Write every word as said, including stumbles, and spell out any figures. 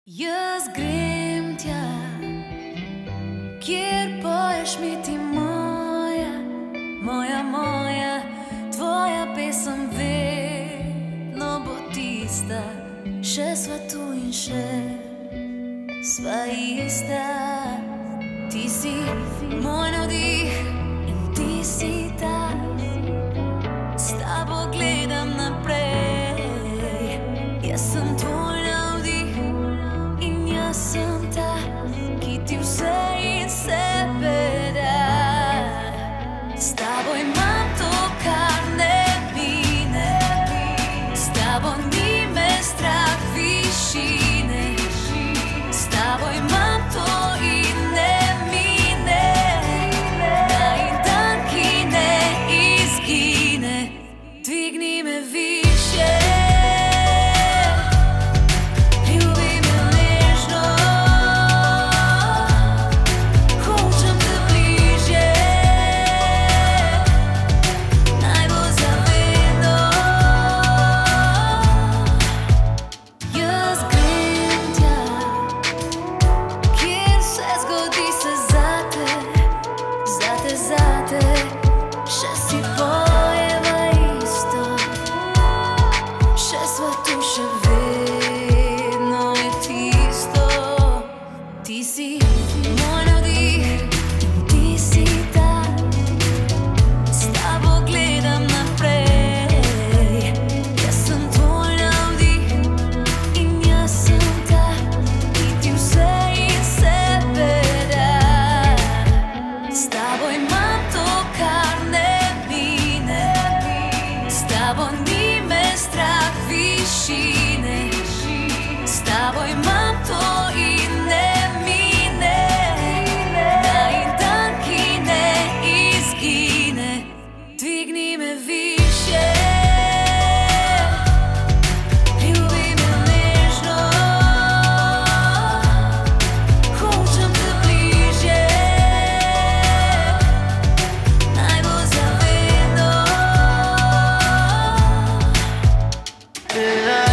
Jaz grem tja, kjer poješ mi ti moja, moja, moja, tvoja pesem vedno bo tista. Še sva tu in še sva ista. Ti si moj navdih in ti si ta, s tabo gledam naprej. Jaz sem tvoj navdih in jaz sem ta, ki ti vse in sebe da. S tabo imam to, kar ne mine, s tabo ni me strah višine, s tabo imam to in ne mine, da in dan, ki ne izgine, dvigni me više. Did I